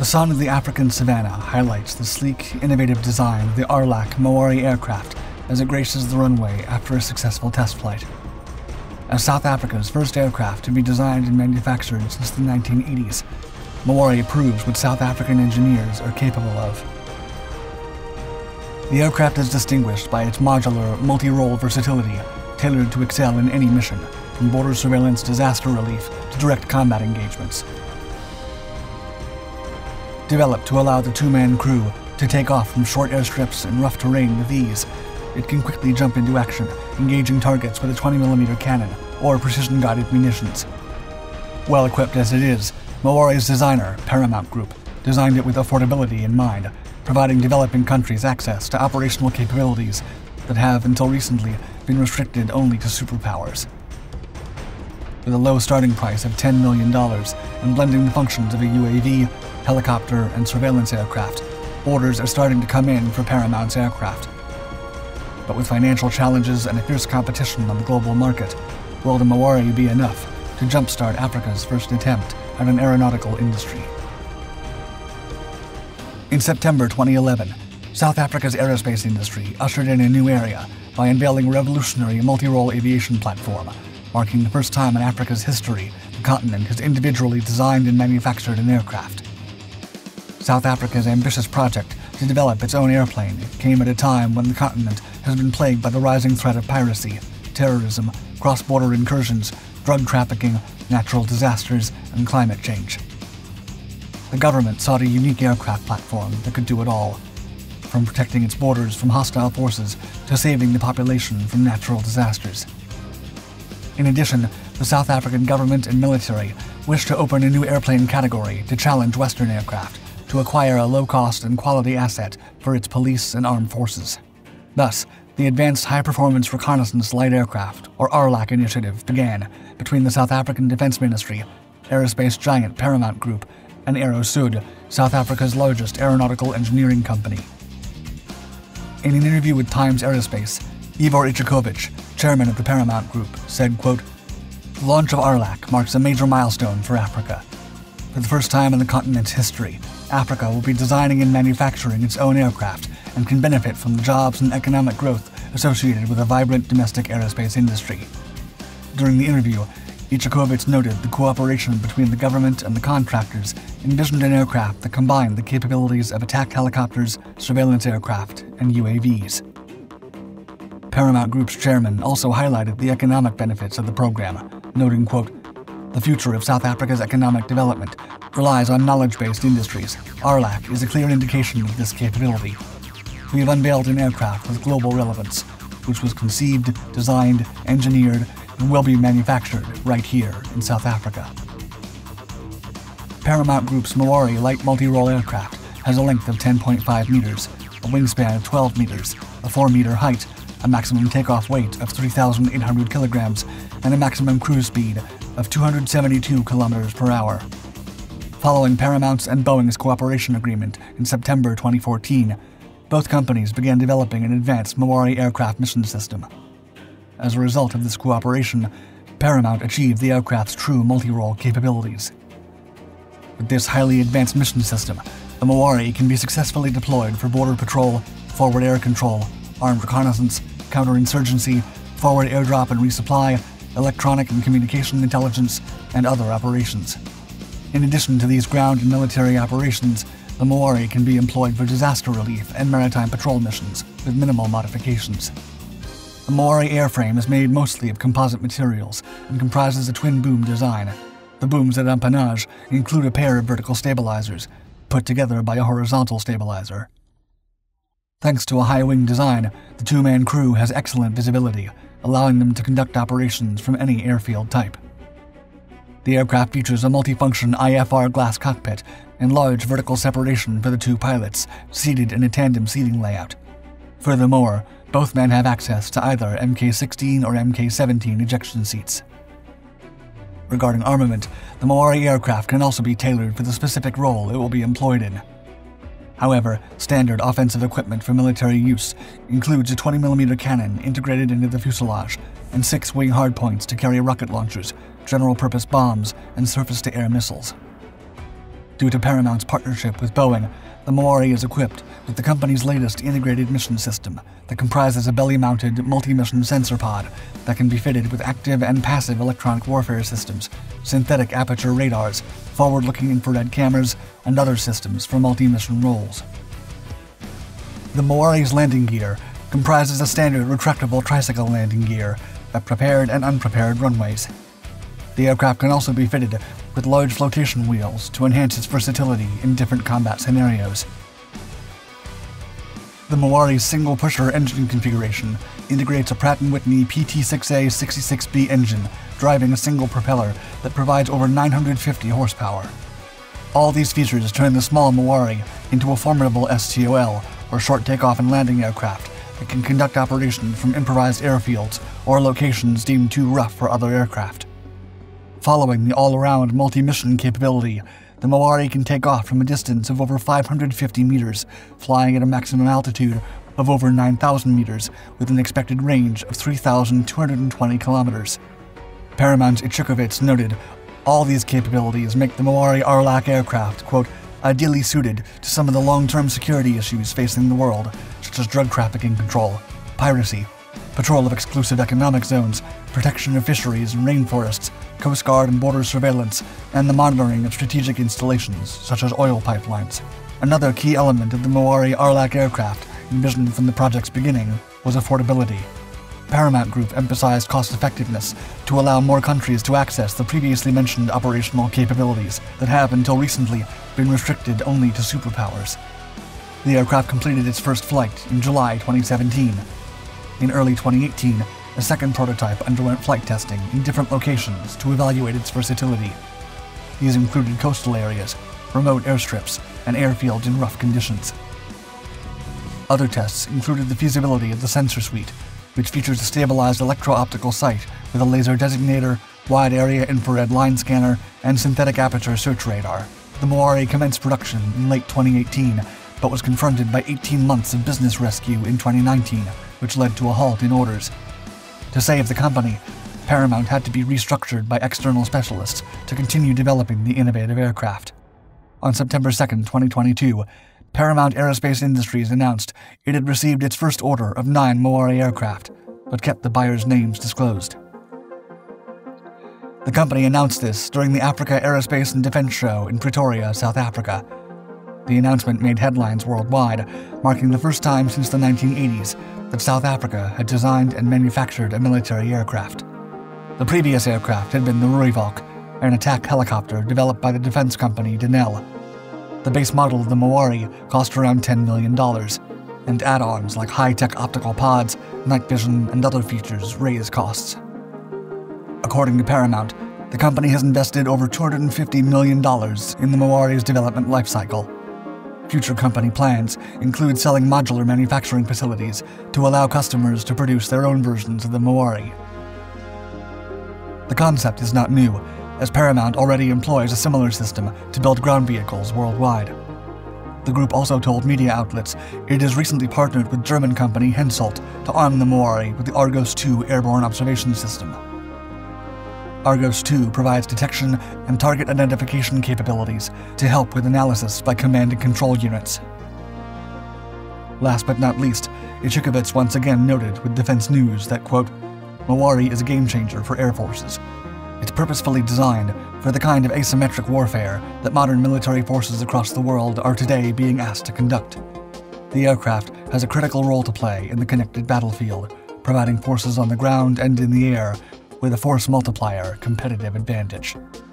The song of the African savannah highlights the sleek, innovative design of the AHRLAC Mwari aircraft as it graces the runway after a successful test flight. As South Africa's first aircraft to be designed and manufactured since the 1980s, Mwari proves what South African engineers are capable of. The aircraft is distinguished by its modular, multi-role versatility, tailored to excel in any mission, from border surveillance, disaster relief, to direct combat engagements. Developed to allow the two-man crew to take off from short airstrips and rough terrain with ease, it can quickly jump into action, engaging targets with a 20mm cannon or precision-guided munitions. Well equipped as it is, Mwari's designer, Paramount Group, designed it with affordability in mind, providing developing countries access to operational capabilities that have, until recently, been restricted only to superpowers. With a low starting price of $10 million and blending the functions of a UAV, helicopter, and surveillance aircraft, orders are starting to come in for Paramount's aircraft. But with financial challenges and a fierce competition on the global market, will the Mwari be enough to jumpstart Africa's first attempt at an aeronautical industry? In September 2011, South Africa's aerospace industry ushered in a new area by unveiling a revolutionary multi-role aviation platform, marking the first time in Africa's history the continent has individually designed and manufactured an aircraft. South Africa's ambitious project to develop its own airplane came at a time when the continent has been plagued by the rising threat of piracy, terrorism, cross-border incursions, drug trafficking, natural disasters, and climate change. The government sought a unique aircraft platform that could do it all, from protecting its borders from hostile forces to saving the population from natural disasters. In addition, the South African government and military wished to open a new airplane category to challenge Western aircraft, to acquire a low-cost and quality asset for its police and armed forces. Thus, the Advanced High-Performance Reconnaissance Light Aircraft, or AHRLAC initiative, began between the South African Defense Ministry, aerospace giant Paramount Group, and AeroSud, South Africa's largest aeronautical engineering company. In an interview with Times Aerospace, Ivor Ichikovic, chairman of the Paramount Group, said, quote, "The launch of AHRLAC marks a major milestone for Africa. For the first time in the continent's history, Africa will be designing and manufacturing its own aircraft and can benefit from the jobs and economic growth associated with a vibrant domestic aerospace industry." During the interview, Ichikovic noted the cooperation between the government and the contractors envisioned an aircraft that combined the capabilities of attack helicopters, surveillance aircraft, and UAVs. Paramount Group's chairman also highlighted the economic benefits of the program, noting, quote, "The future of South Africa's economic development relies on knowledge-based industries. AHRLAC is a clear indication of this capability. We have unveiled an aircraft with global relevance, which was conceived, designed, engineered, and will be manufactured right here in South Africa." Paramount Group's Mwari light multi-role aircraft has a length of 10.5 meters, a wingspan of 12 meters, a 4-meter height, a maximum takeoff weight of 3,800 kilograms, and a maximum cruise speed of 272 kilometers per hour. Following Paramount's and Boeing's cooperation agreement in September 2014, both companies began developing an advanced Mwari aircraft mission system. As a result of this cooperation, Paramount achieved the aircraft's true multi-role capabilities. With this highly advanced mission system, the Mwari can be successfully deployed for border patrol, forward air control, armed reconnaissance, counterinsurgency, forward airdrop and resupply, electronic and communication intelligence, and other operations. In addition to these ground and military operations, the Mwari can be employed for disaster relief and maritime patrol missions with minimal modifications. The Mwari airframe is made mostly of composite materials and comprises a twin-boom design. The booms at empennage include a pair of vertical stabilizers, put together by a horizontal stabilizer. Thanks to a high-wing design, the two-man crew has excellent visibility, allowing them to conduct operations from any airfield type. The aircraft features a multifunction IFR glass cockpit and large vertical separation for the two pilots, seated in a tandem seating layout. Furthermore, both men have access to either Mk-16 or Mk-17 ejection seats. Regarding armament, the Mwari aircraft can also be tailored for the specific role it will be employed in. However, standard offensive equipment for military use includes a 20mm cannon integrated into the fuselage and 6 wing hardpoints to carry rocket launchers, general-purpose bombs, and surface-to-air missiles. Due to Paramount's partnership with Boeing, the Mwari is equipped with the company's latest integrated mission system that comprises a belly-mounted multi-mission sensor pod that can be fitted with active and passive electronic warfare systems, synthetic aperture radars, forward-looking infrared cameras, and other systems for multi-mission roles. The Mwari's landing gear comprises a standard retractable tricycle landing gear at prepared and unprepared runways. The aircraft can also be fitted with large flotation wheels to enhance its versatility in different combat scenarios. The Mwari's single-pusher engine configuration integrates a Pratt & Whitney PT6A 66B engine driving a single propeller that provides over 950 horsepower. All these features turn the small Mwari into a formidable STOL, or short takeoff and landing aircraft, that can conduct operations from improvised airfields or locations deemed too rough for other aircraft. Following the all-around multi-mission capability, the Mwari can take off from a distance of over 550 meters, flying at a maximum altitude of over 9,000 meters with an expected range of 3,220 kilometers. Paramount's Ichukowicz noted, all these capabilities make the Mwari AHRLAC aircraft, quote, ideally suited to some of the long-term security issues facing the world, such as drug trafficking control, piracy, patrol of exclusive economic zones, protection of fisheries and rainforests, Coast Guard and border surveillance, and the monitoring of strategic installations, such as oil pipelines. Another key element of the Mwari AHRLAC aircraft, envisioned from the project's beginning, was affordability. Paramount Group emphasized cost-effectiveness to allow more countries to access the previously mentioned operational capabilities that have, until recently, been restricted only to superpowers. The aircraft completed its first flight in July 2017. In early 2018, a second prototype underwent flight testing in different locations to evaluate its versatility. These included coastal areas, remote airstrips, and airfields in rough conditions. Other tests included the feasibility of the sensor suite, which features a stabilized electro-optical sight with a laser designator, wide-area infrared line scanner, and synthetic aperture search radar. The Mwari commenced production in late 2018, but was confronted by 18 months of business rescue in 2019, which led to a halt in orders. To save the company, Paramount had to be restructured by external specialists to continue developing the innovative aircraft. On September 2, 2022, Paramount Aerospace Industries announced it had received its first order of 9 Mwari aircraft, but kept the buyers' names disclosed. The company announced this during the Africa Aerospace and Defense Show in Pretoria, South Africa. The announcement made headlines worldwide, marking the first time since the 1980s that South Africa had designed and manufactured a military aircraft. The previous aircraft had been the Rooivalk, an attack helicopter developed by the defense company Denel. The base model of the Mwari cost around $10 million, and add-ons like high-tech optical pods, night vision, and other features raised costs. According to Paramount, the company has invested over $250 million in the Mwari's development lifecycle. Future company plans include selling modular manufacturing facilities to allow customers to produce their own versions of the Mwari. The concept is not new, as Paramount already employs a similar system to build ground vehicles worldwide. The group also told media outlets it has recently partnered with German company Hensoldt to arm the Mwari with the Argos II airborne observation system. Argos II provides detection and target identification capabilities to help with analysis by command and control units. Last but not least, Ichukowicz once again noted with Defense News that, quote, Mwari is a game-changer for air forces. It's purposefully designed for the kind of asymmetric warfare that modern military forces across the world are today being asked to conduct. The aircraft has a critical role to play in the connected battlefield, providing forces on the ground and in the air with a force multiplier competitive advantage.